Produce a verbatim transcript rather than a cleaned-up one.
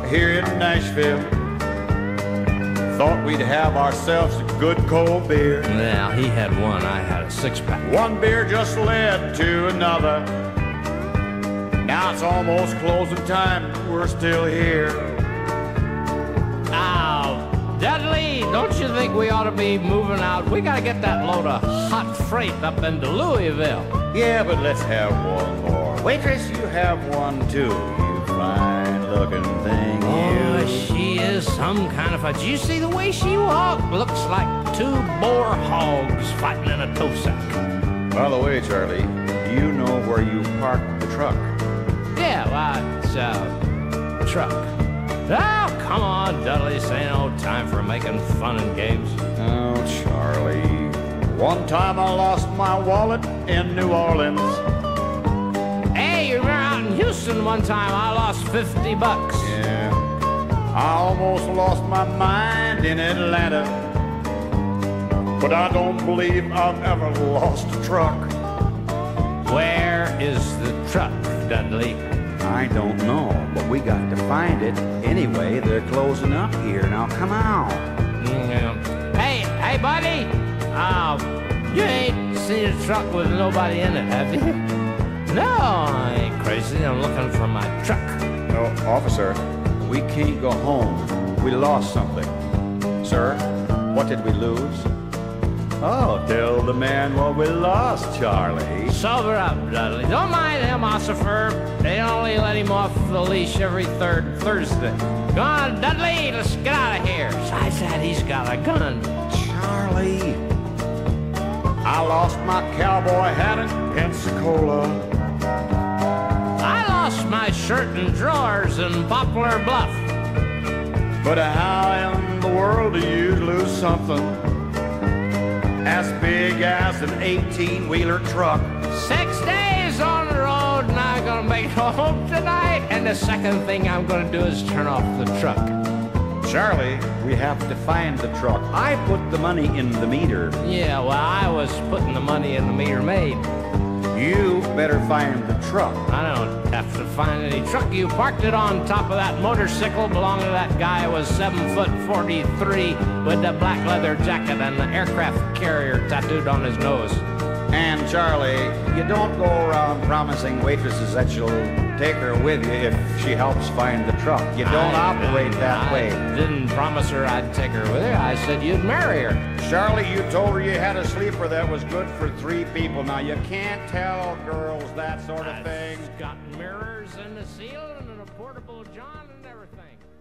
here in Nashville. Thought we'd have ourselves a good cold beer. Now, he had one, I had a six-pack. One beer just led to another. Now it's almost closing time, we're still here. Oh, Dudley, don't you think we ought to be moving out? We gotta get that load of hot freight up into Louisville. Yeah, but let's have one more. Waitress, you have one too, you fine-looking thing, Oh, you. she is some kind of a... Did you see the way she walked? Looks like two boar hogs fighting in a tow sack. By the way, Charlie, do you know where you parked the truck? Yeah, well, it's a truck. Oh, come on, Dudley. This ain't no time for making fun and games. Oh, Charlie. One time I lost my wallet in New Orleans. Hey, you remember out in Houston one time I lost fifty bucks? Yeah. I almost lost my mind in Atlanta. But I don't believe I've ever lost a truck. Where is the truck, Dudley? I don't know, but we got to find it. Anyway, they're closing up here. Now, come on. Mm, Hey, hey, buddy! Uh, you ain't seen a truck with nobody in it, have you? No, I ain't crazy. I'm looking for my truck. No, officer, we can't go home. We lost something. Sir, what did we lose? Oh, tell the man what we lost, Charlie. Sober up, Dudley. Don't mind him, Ossifer. They only let him off the leash every third Thursday. Go on, Dudley, let's get out of here. Besides that, he's got a gun. Charlie, I lost my cowboy hat in Pensacola. I lost my shirt and drawers in Poplar Bluff. But how in the world do you lose something as big as an eighteen-wheeler truck? Six days on the road, and I'm gonna make it home tonight. And the second thing I'm gonna do is turn off the truck. Charlie, we have to find the truck. I put the money in the meter. Yeah, well, I was putting the money in the meter maid. You better find the truck. I don't have to find any truck. You parked it on top of that motorcycle belonging to that guy who was seven foot forty-three with the black leather jacket and the aircraft carrier tattooed on his nose. And Charlie, you don't go around promising waitresses that you'll take her with you if she helps find the truck. You don't I operate didn't- that I way. didn't promise her I'd take her with her. I said you'd marry her. Charlie, you told her you had a sleeper that was good for three people. Now, you can't tell girls that sort of thing. I've got mirrors and a ceiling and a portable john and everything.